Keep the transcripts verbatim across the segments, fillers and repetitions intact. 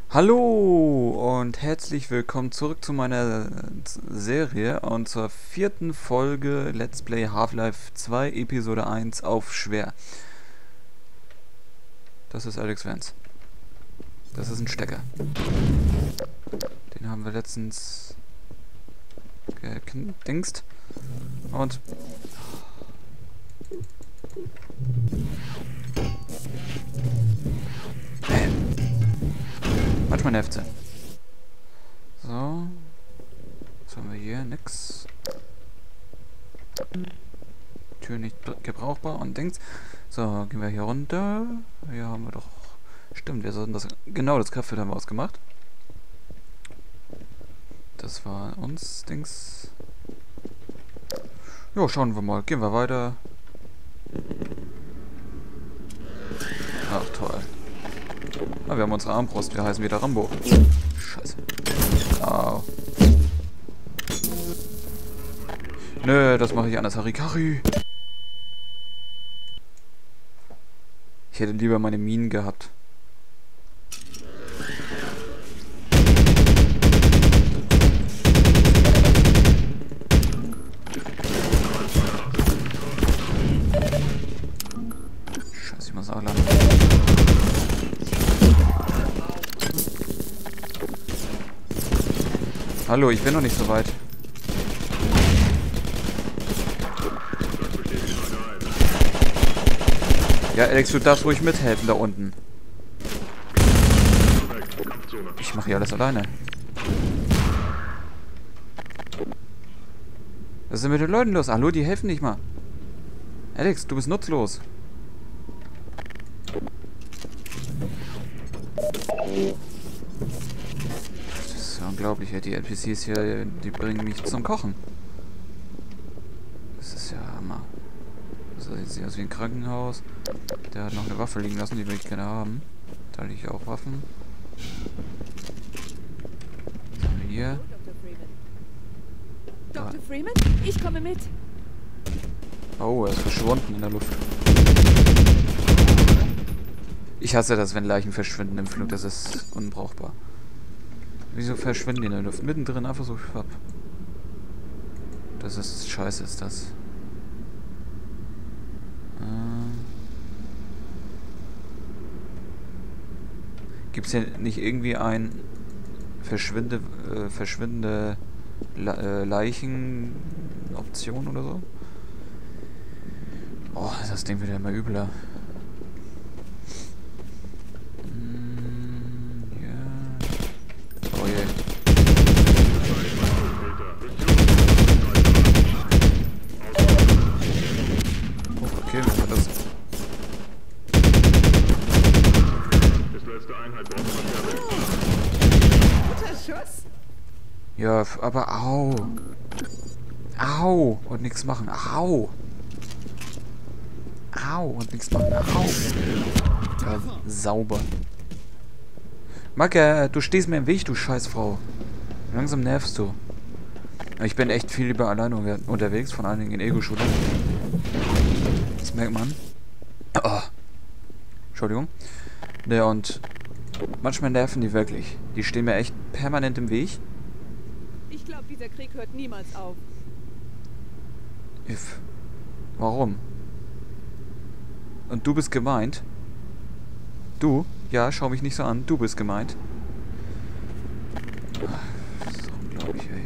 Hallo und herzlich willkommen zurück zu meiner Serie und zur vierten Folge Let's Play Half-Life zwei Episode eins auf schwer. Das ist Alex Vance. Das ist ein Stecker. Den haben wir letztens gedingst. Und äh. manchmal nervt sie. So. Was haben wir hier? Nix. Tür nicht gebrauchbar und Dings. So, gehen wir hier runter. Hier haben wir doch... Stimmt, wir sollten das... Genau, das Kraftfeld haben wir ausgemacht. Das war uns, Dings. Jo, schauen wir mal. Gehen wir weiter. Ach, toll. Ah, wir haben unsere Armbrust. Wir heißen wieder Rambo. Scheiße. Au. Nö, das mache ich anders. Harikari. Ich hätte lieber meine Minen gehabt. Scheiße, ich muss auch laden. Hallo, ich bin noch nicht so weit. Ja, Alex, du darfst ruhig mithelfen da unten. Ich mache hier alles alleine. Was ist denn mit den Leuten los? Hallo, die helfen nicht mal. Alex, du bist nutzlos. Das ist unglaublich, die N P Cs hier, die bringen mich zum Kochen. Das ist ja Hammer. So sieht aus wie ein Krankenhaus. Der hat noch eine Waffe liegen lassen, die will ich gerne haben. Da liegen auch Waffen. Was haben wir hier? Doktor Freeman, ich komme mit. Oh, er ist verschwunden in der Luft. Ich hasse das, wenn Leichen verschwinden im Flug. Das ist unbrauchbar. Wieso verschwinden die in der Luft? Mittendrin einfach so schwapp. Das ist scheiße, ist das. Gibt es hier nicht irgendwie ein verschwinde, äh, verschwindende Le äh, Leichen-Option oder so? Oh, das Ding wird ja immer übler. Mm, yeah. Oh je. Oh, okay, was war das? Ja, aber au. Au. Und nichts machen. Au. Au. Und nichts machen. Au. Ja, sauber. Macke, du stehst mir im Weg, du Scheißfrau. Langsam nervst du. Ich bin echt viel lieber alleine unterwegs, vor allen Dingen in Ego-Shooter. Das merkt man. Oh. Entschuldigung. Ne, und manchmal nerven die wirklich. Die stehen mir echt permanent im Weg. Ich glaube, dieser Krieg hört niemals auf. If. Warum? Und du bist gemeint? Du? Ja, schau mich nicht so an. Du bist gemeint. Das ist unglaublich, ey.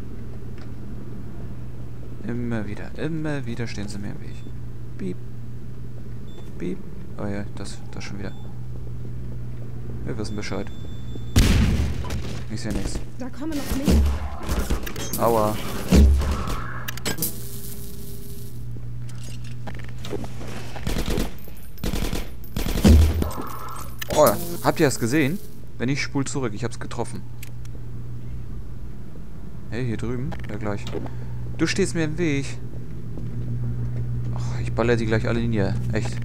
Immer wieder, immer wieder stehen sie mir im Weg. Piep. Piep. Oh ja, das, das schon wieder. Wir wissen Bescheid. Ich sehe nichts. Da kommen noch nicht. Aua. Oh, habt ihr das gesehen? Wenn ich spul zurück, ich hab's getroffen. Hey, hier drüben. Ja, gleich. Du stehst mir im Weg. Ach, ich baller die gleich alle nieder. Echt.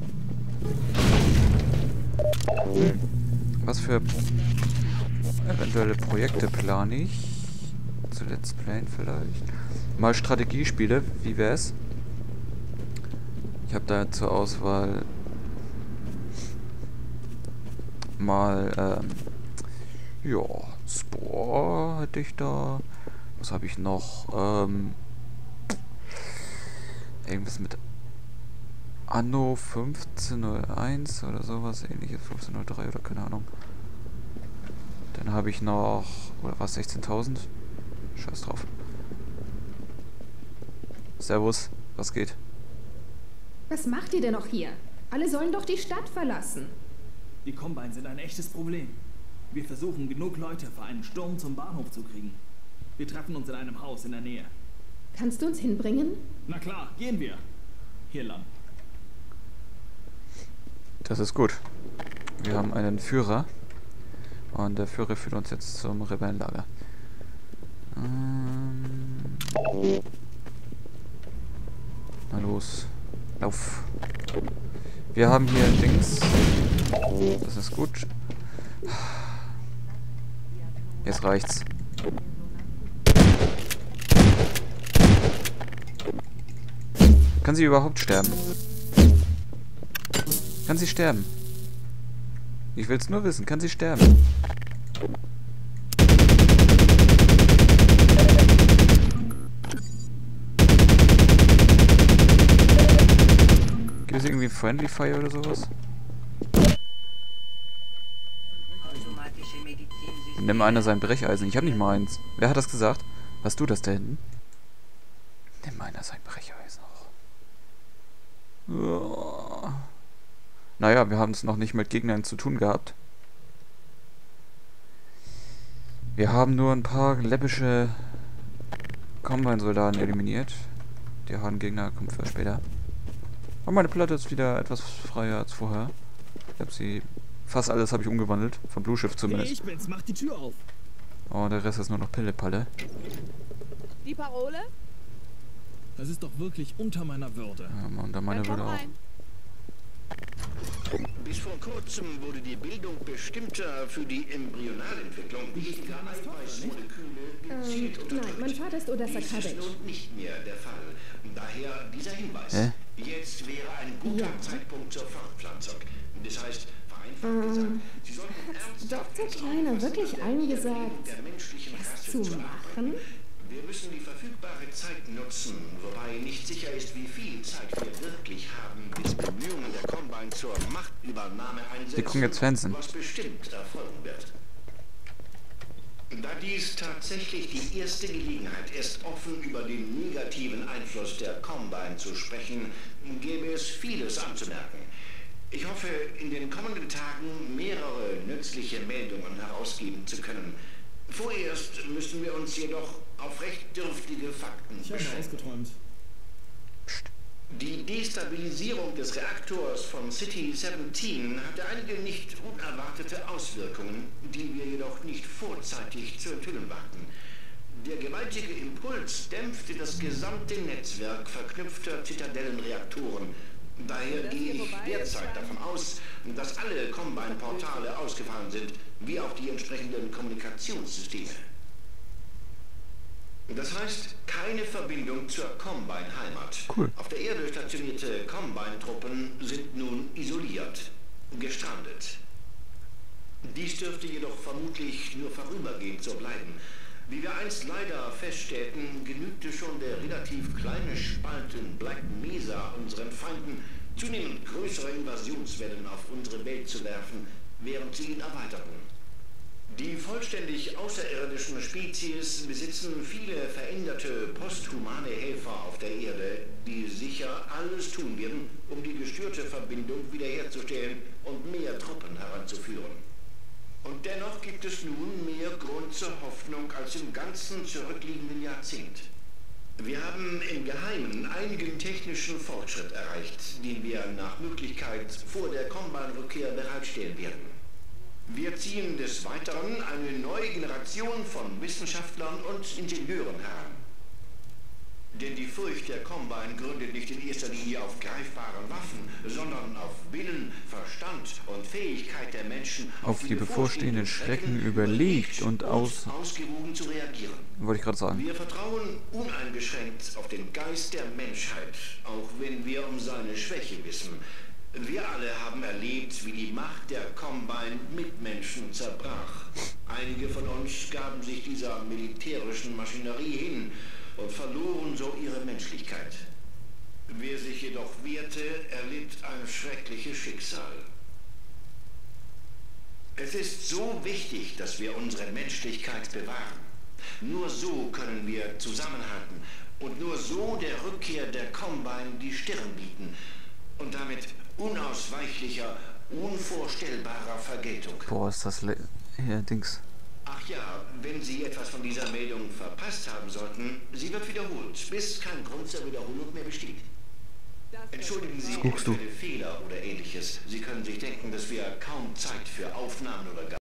Hm. Was für eventuelle Projekte plane ich? Zu Let's Playen vielleicht. Mal Strategiespiele, wie wär's? Ich habe da zur Auswahl mal ähm, Ja, Spore hätte ich da. Was habe ich noch? Ähm, irgendwas mit Anno fünfzehn null eins oder sowas ähnliches, fünfzehn null drei oder keine Ahnung. Dann habe ich noch, oder was, sechzehntausend? Scheiß drauf. Servus, was geht? Was macht ihr denn noch hier? Alle sollen doch die Stadt verlassen. Die Combine sind ein echtes Problem. Wir versuchen, genug Leute für einen Sturm zum Bahnhof zu kriegen. Wir treffen uns in einem Haus in der Nähe. Kannst du uns hinbringen? Na klar, gehen wir. Hier lang. Das ist gut. Wir haben einen Führer. Und der Führer führt uns jetzt zum Rebellenlager. Ähm Na los. Lauf. Wir haben hier Dings. Das ist gut. Jetzt reicht's. Kann sie überhaupt sterben? Kann sie sterben? Ich will's nur wissen. Kann sie sterben? Gibt es irgendwie Friendly Fire oder sowas? Nimm einer sein Brecheisen. Ich habe nicht mal eins. Wer hat das gesagt? Warst du das da hinten? Nimm einer sein Brecheisen auch. Oh. Naja, wir haben es noch nicht mit Gegnern zu tun gehabt. Wir haben nur ein paar läppische Combine-Soldaten eliminiert. Die harten Gegner kommen für später. Aber meine Platte ist wieder etwas freier als vorher. Ich habe sie... Fast alles habe ich umgewandelt. Von Blue Shift zumindest. Hey, ich bin's, mach die Tür auf. Oh, der Rest ist nur noch Pillepalle. Die Parole? Das ist doch wirklich unter meiner Würde. Ja, unter meiner Dann komm Würde auch. rein. Bis vor kurzem wurde die Bildung bestimmter für die Embryonalentwicklung wichtiger Eiweißmoleküle Ähm, gezielt nein, unterdrückt. mein Vater ist Odessa Dies ist Kavic. nun nicht mehr der Fall. Daher dieser Hinweis. Hä? Jetzt wäre ein guter Ja. Zeitpunkt zur Fortpflanzung. Das heißt, vereinfacht gesagt, Sie sollten ernsthaft Doktor Kleiner wirklich allen gesagt, der menschlichen das Rasse zu zu arbeiten. machen? Wir müssen die verfügbare Zeit nutzen, wobei nicht sicher ist, wie viel Zeit wir wirklich haben, bis Bemühungen der Combine zur Machtübernahme einsetzen, Wir gucken jetzt Fernsehen. was bestimmt erfolgen wird. Da dies tatsächlich die erste Gelegenheit ist, offen über den negativen Einfluss der Combine zu sprechen, gäbe es vieles anzumerken. Ich hoffe, in den kommenden Tagen mehrere nützliche Meldungen herausgeben zu können. Vorerst müssen wir uns jedoch auf recht dürftige Fakten Ich habe beschränken. ausgeträumt. Die Destabilisierung des Reaktors von City siebzehn hatte einige nicht unerwartete Auswirkungen, die wir jedoch nicht vorzeitig zu enthüllen wagten. Der gewaltige Impuls dämpfte das gesamte Netzwerk verknüpfter Zitadellenreaktoren. Daher gehe ich derzeit davon aus, dass alle Combine-Portale ausgefallen sind, wie auch die entsprechenden Kommunikationssysteme. Das heißt, keine Verbindung zur Combine-Heimat. Cool. Auf der Erde stationierte Combine-Truppen sind nun isoliert, gestrandet. Dies dürfte jedoch vermutlich nur vorübergehend so bleiben. Wie wir einst leider feststellten, genügte schon der relativ kleine Spalt in Black Mesa unseren Feinden, zunehmend größere Invasionswellen auf unsere Welt zu werfen, während sie ihn erweiterten. Die vollständig außerirdischen Spezies besitzen viele veränderte posthumane Helfer auf der Erde, die sicher alles tun werden, um die gestörte Verbindung wiederherzustellen und mehr Truppen heranzuführen. Und dennoch gibt es nun mehr Grund zur Hoffnung als im ganzen zurückliegenden Jahrzehnt. Wir haben im Geheimen einigen technischen Fortschritt erreicht, den wir nach Möglichkeit vor der Combine-Rückkehr bereitstellen werden. Wir ziehen des Weiteren eine neue Generation von Wissenschaftlern und Ingenieuren heran. Denn die Furcht der Combine gründet nicht in erster Linie auf greifbaren Waffen, sondern auf Willen, Verstand und Fähigkeit der Menschen, Auf die bevorstehenden Schrecken überlegt und aus... ausgewogen zu reagieren. Wollte ich gerade sagen. Wir vertrauen uneingeschränkt auf den Geist der Menschheit, auch wenn wir um seine Schwäche wissen. Wir alle haben erlebt, wie die Macht der Combine Mitmenschen zerbrach. Einige von uns gaben sich dieser militärischen Maschinerie hin und verloren so ihre Menschlichkeit. Wer sich jedoch wehrte, erlitt ein schreckliches Schicksal. Es ist so wichtig, dass wir unsere Menschlichkeit bewahren. Nur so können wir zusammenhalten und nur so der Rückkehr der Combine die Stirn bieten und damit unausweichlicher, unvorstellbarer Vergeltung. Boah, ist das le hier, Dings. Ach ja, wenn Sie etwas von dieser Meldung verpasst haben sollten, sie wird wiederholt, bis kein Grund zur Wiederholung mehr besteht. Entschuldigen Sie guckst du? eventuelle Fehler oder ähnliches. Sie können sich denken, dass wir kaum Zeit für Aufnahmen oder